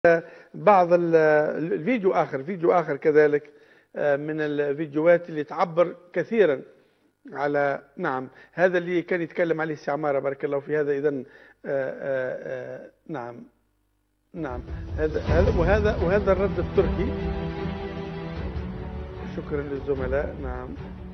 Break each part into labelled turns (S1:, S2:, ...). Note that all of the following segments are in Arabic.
S1: بعض فيديو آخر كذلك من الفيديوهات اللي تعبر كثيرا على نعم هذا اللي كان يتكلم عليه السي عمارة بارك الله في هذا. إذن نعم وهذا الرد التركي. شكرا للزملاء. نعم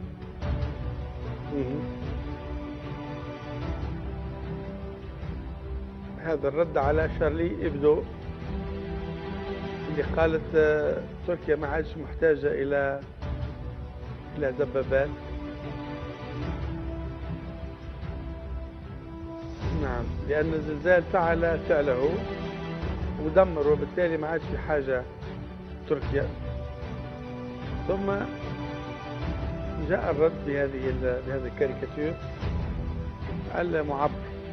S1: هذا الرد على شارلي إبدو اللي قالت تركيا ما عادش محتاجة إلى دبابات. نعم لأن الزلزال فعل فعله ودمر، وبالتالي ما عادش في حاجة تركيا. ثم جاء الرد بهذه الكاريكاتير المعبر.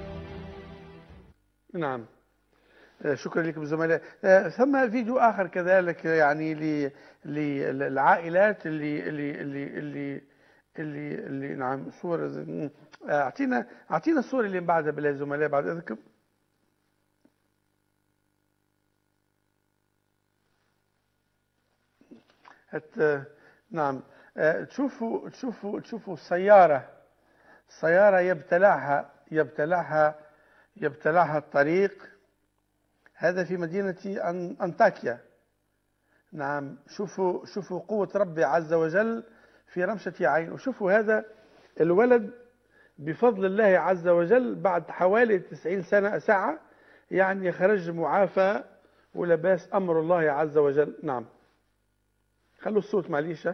S1: نعم شكرا لكم زملاء. ثم فيديو آخر كذلك يعني للعائلات اللي نعم صور. اعطينا الصورة اللي بعدها بالله زملاء بعد اذنكم. نعم تشوفوا السيارة يبتلعها الطريق. هذا في مدينة أنطاكيا. نعم شوفوا قوة ربي عز وجل في رمشة عين. وشوفوا هذا الولد بفضل الله عز وجل بعد حوالي 90 ساعة يعني خرج معافى ولباس أمر الله عز وجل. نعم خلوا الصوت معليش.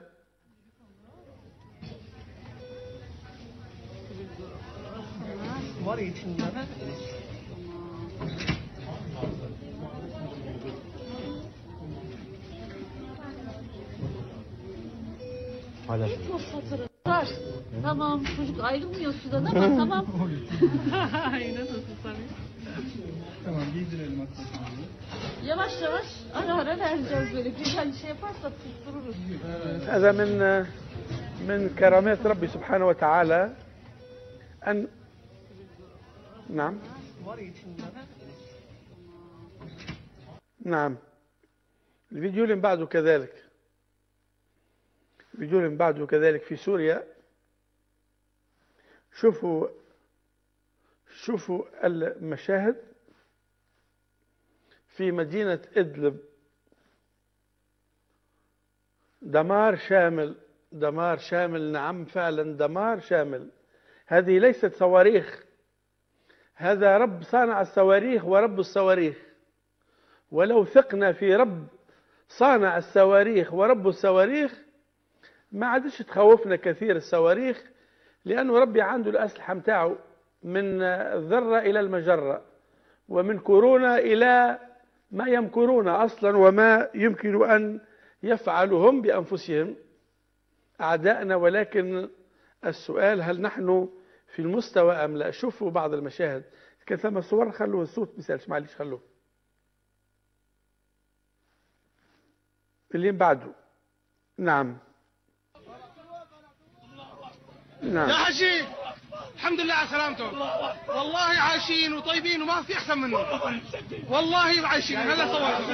S2: Tamam çocuk ayrılmıyor sudan ama tamam. Nasıl tabii.
S3: Tamam giydirelim hatta.
S2: Yavaş yavaş ara vereceğiz böyle. Bir şey yaparsa tuttururuz.
S1: هذا من كرامات ربي سبحانه وتعالى أن نعم الفيديو اللي بعده كذلك في سوريا. شوفوا المشاهد في مدينة إدلب. دمار شامل. نعم فعلا دمار شامل. هذه ليست صواريخ، هذا رب صانع الصواريخ ورب الصواريخ. ولو ثقنا في رب صانع الصواريخ ورب الصواريخ ما عادش تخوفنا كثير الصواريخ، لأنه ربي عنده الأسلحة متاعه من الذرة إلى المجرة، ومن كورونا إلى ما يمكرون أصلا وما يمكن أن يفعلوا هم بأنفسهم أعدائنا. ولكن السؤال هل نحن في المستوى أم لا؟ شوفوا بعض المشاهد. كان ثم صور خلوه الصوت مثال معليش خلوه اللي بعده. نعم
S3: يا حشيش الحمد لله على سلامتهم. والله عايشين وطيبين وما في احسن منهم. والله عايشين. هلا صورت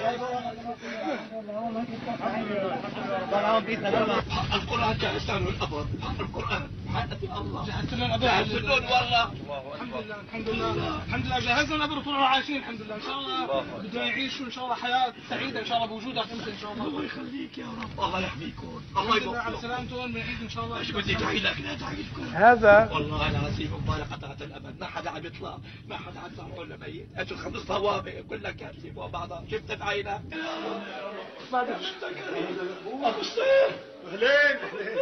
S3: القرآن كان لسانه الأبر. القرآن حقة الله جهزت لنا الأبر. والله الحمد لله جهزنا الأبر وطلعوا عايشين الحمد لله. إن شاء الله بدنا يعيشوا إن شاء الله حياة سعيدة إن شاء الله بوجودك أنت إن شاء الله. الله يخليك يا رب. الله يحميكم. الله يبارك على سلامتهم. بنعيد إن شاء الله. ايش بدي ادعي لك لا ادعي لكم.
S1: هذا
S3: والله العظيم مبارك قطعة الأبد. ما حدا عم يطلع، ما حدا عم يطلع ولا ميت. أنتوا 5 صوابع كلها كاتبين فوق بعضها. شفت بعينك؟ ما ادري شفتك ابو الصير. اهلين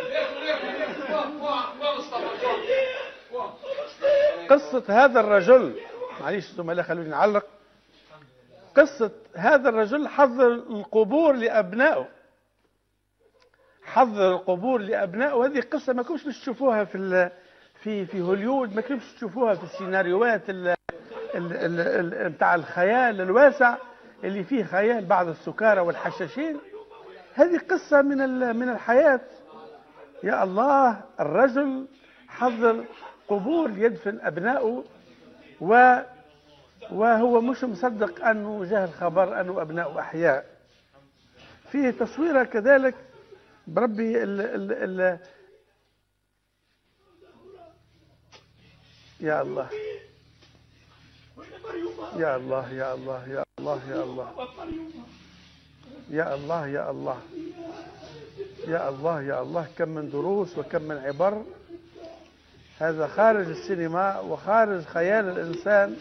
S1: قصة هذا الرجل معليش زملاء خلوني نعلق. قصة هذا الرجل حضر القبور لأبنائه. هذه قصة ما كنتش تشوفوها في هوليود، ما كنتش تشوفوها في السيناريوهات بتاع الخيال الواسع اللي فيه خيال بعض السكارى والحشاشين. هذه قصة من الحياة. يا الله، الرجل حضر قبور ليدفن أبنائه وهو مش مصدق أنه جاه الخبر أنه أبناء أحياء. فيه تصويرة كذلك بربي ال يا الله يا الله يا الله يا الله يا الله يا الله يا الله يا الله يا الله، كم من دروس وكم من عبر. هذا خارج السينما وخارج خيال الإنسان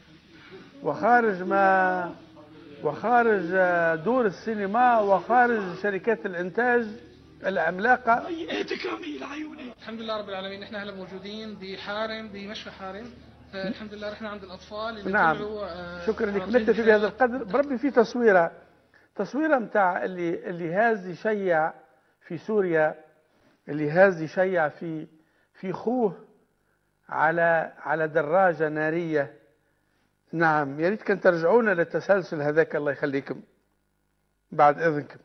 S1: وخارج دور السينما وخارج شركات الإنتاج العملاقة.
S3: الحمد لله رب العالمين. نحن هلا موجودين بحارم، بمشفى حارم، فالحمد لله رحنا عند الأطفال اللي
S1: نعم. شكرا لك نكتفي بهذا القدر. بربي في تصويرة متاع اللي هاز يشيع في سوريا، اللي هاز يشيع في خوه على دراجة نارية. نعم، يا ريت كان ترجعونا للتسلسل هذاك الله يخليكم بعد إذنكم.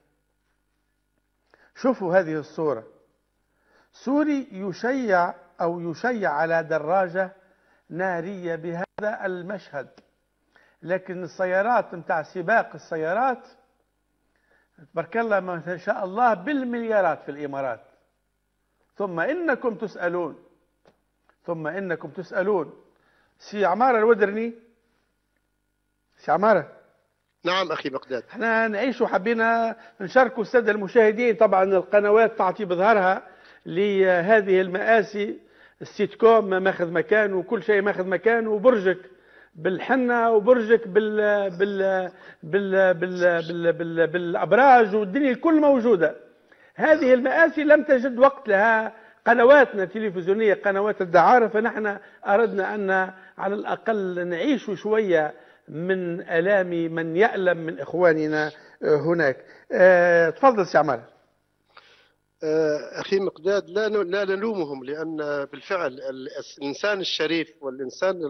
S1: شوفوا هذه الصورة، سوري يشيع على دراجة نارية بهذا المشهد. لكن السيارات متاع سباق السيارات تبارك الله ما شاء الله بالمليارات في الإمارات. ثم إنكم تسألون. سي عمارة الودرني، سي عمارة.
S4: نعم أخي مقداد.
S1: احنا نعيش وحبينا نشاركوا السادة المشاهدين. طبعا القنوات تعطي بظهرها لهذه المآسي، السيت كوم ماخذ مكانه وكل شيء ماخذ مكانه، وبرجك بالحنة وبرجك بالأبراج والدنيا الكل موجودة. هذه المآسي لم تجد وقت لها قنواتنا التلفزيونية، قنوات الدعارة، فنحن أردنا أن على الأقل نعيش شوية من آلام من يألم من إخواننا هناك. تفضل سي عمار.
S4: أخي مقداد، لا نلومهم، لأن بالفعل الإنسان الشريف والإنسان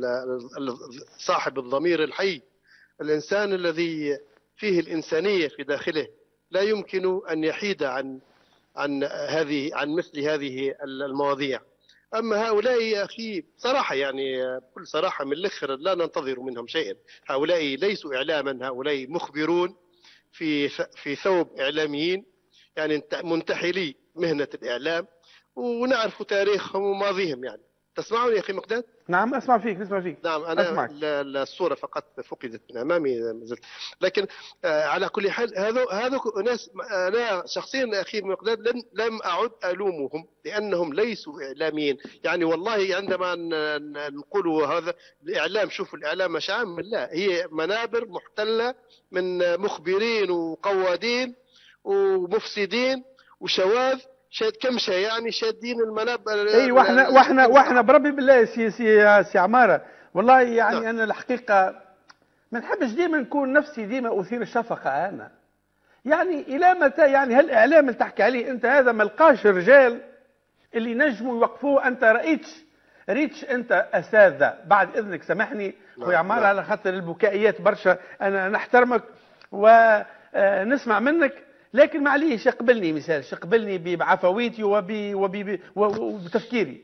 S4: صاحب الضمير الحي، الإنسان الذي فيه الإنسانية في داخله، لا يمكن أن يحيد عن مثل هذه المواضيع. أما هؤلاء يا أخي صراحة، يعني بكل صراحة من الآخر لا ننتظر منهم شيئا. هؤلاء ليسوا إعلاما، هؤلاء مخبرون في ثوب إعلاميين، يعني منتحلي مهنة الإعلام، ونعرف تاريخهم وماضيهم. يعني تسمعني يا أخي مقداد؟
S1: نعم أسمع فيك.
S4: نعم أنا الصورة فقط فقدت من أمامي مازلت، لكن على كل حال هذو ناس أنا شخصيا أخي مقداد لم أعد ألومهم، لأنهم ليسوا إعلاميين. يعني والله عندما نقول هذا الإعلام، شوفوا الإعلام مش عام، لا، هي منابر محتلة من مخبرين وقوادين ومفسدين وشواذ كم شيء، يعني شادين المناب.
S1: اي واحنا بربي بالله سي عماره، والله يعني انا الحقيقه ما نحبش ديما نكون نفسي ديما اثير الشفقه. انا يعني الى متى؟ يعني هالاعلام اللي تحكي عليه انت هذا ما لقاش الرجال اللي نجموا يوقفوه. انت ريتش انت اساتذه، بعد اذنك سامحني خويا عماره على خاطر البكائيات برشا، انا نحترمك ونسمع منك، لكن معليش اقبلني مثال، اقبلني بعفويتي وبتفكيري.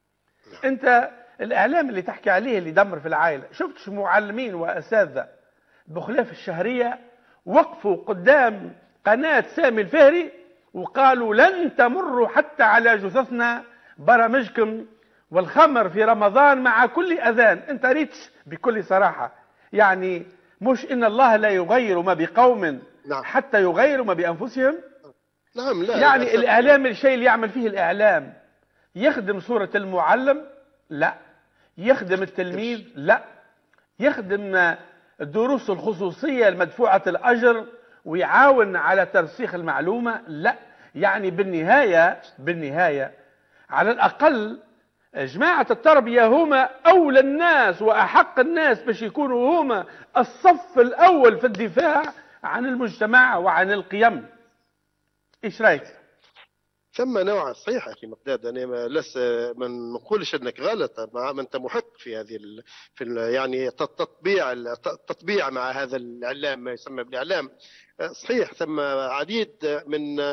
S1: انت الاعلام اللي تحكي عليه اللي دمر في العائله، شفتش معلمين واساتذه بخلاف الشهريه وقفوا قدام قناه سامي الفهري وقالوا لن تمروا حتى على جثثنا برامجكم والخمر في رمضان مع كل اذان؟ انت ريتش بكل صراحه، يعني مش ان الله لا يغير ما بقوم حتى يغيروا ما بأنفسهم.
S4: نعم. لا
S1: يعني لا، الإعلام الشيء اللي يعمل فيه الإعلام يخدم صورة المعلم؟ لا. يخدم التلميذ؟ لا. يخدم الدروس الخصوصية المدفوعة الأجر ويعاون على ترسيخ المعلومة؟ لا. يعني بالنهاية على الأقل جماعة التربية هما أولى الناس وأحق الناس باش يكونوا هما الصف الأول في الدفاع عن المجتمع وعن القيم. ايش رايك؟
S4: ثم نوع صحيح اخي مقداد، انا ما نقولش انك غلط، ما انت محق في هذه يعني التطبيع مع هذا الاعلام، ما يسمى بالاعلام. صحيح ثم عديد من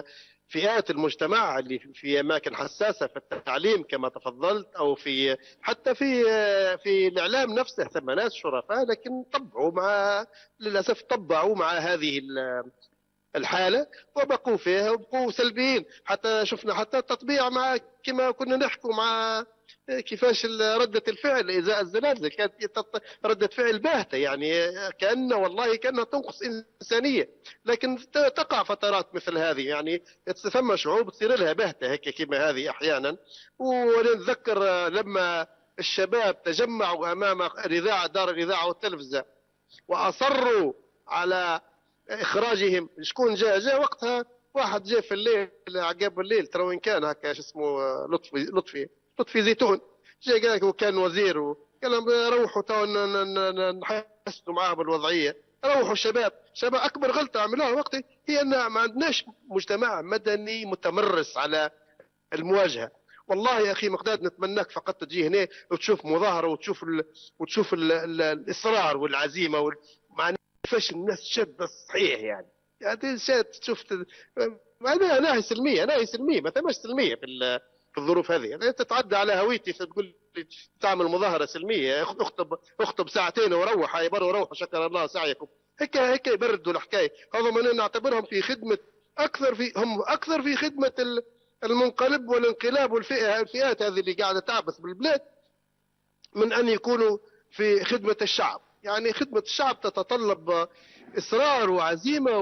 S4: فئات المجتمع اللي في اماكن حساسه في التعليم كما تفضلت، او في حتى في الاعلام نفسه، ثم ناس شرفاء لكن للاسف طبعوا مع هذه الحاله وبقوا فيها وبقوا سلبيين. حتى شفنا حتى التطبيع مع كما كنا نحكوا مع كيفاش ردة الفعل ازاء الزلازل، كانت ردة فعل باهتة، يعني كأنها تنقص إنسانية. لكن تقع فترات مثل هذه، يعني ثم شعوب تصير لها باهتة هيك كما هذه أحيانا. ونتذكر لما الشباب تجمعوا أمام دار الإذاعة والتلفزة وأصروا على إخراجهم، شكون جاء وقتها؟ واحد جاء في الليل، عقب الليل، ترى وين كان هكا، شو اسمه، لطفي زيتون، جاء قال وكان وزير، وقال لهم روحوا تو نحسنوا معاه بالوضعيه، روحوا شباب اكبر غلطه عملوها وقتها هي ان ما عندناش مجتمع مدني متمرس على المواجهه. والله يا اخي مقداد نتمناك فقط تجي هنا وتشوف مظاهره وتشوف الاصرار والعزيمه مع كيفاش الناس شابه صحيح، يعني تشوف ناهي سلميه ما ثماش سلميه في الظروف هذه. يعني تتعدى على هويتي تقول لي تعمل مظاهره سلميه، اخطب ساعتين وروح، روح شكر الله سعيكم، هيك يبردوا الحكايه. هذا نعتبرهم في خدمه اكثر في خدمه المنقلب والانقلاب الفئات هذه اللي قاعده تعبث بالبلاد، من ان يكونوا في خدمه الشعب. يعني خدمه الشعب تتطلب اصرار وعزيمه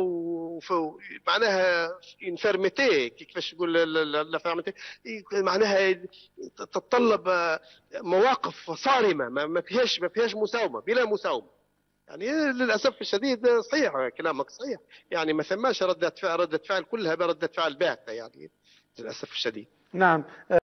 S4: ومعناها انفيرميتي، كيفاش نقول لا فيرميتي، معناها تتطلب مواقف صارمه ما فيهاش مساومه، بلا مساومه. يعني للاسف الشديد صحيح كلامك صحيح، يعني ما ثماش ردة فعل كلها ردة فعل باهته، يعني للاسف الشديد.
S1: نعم.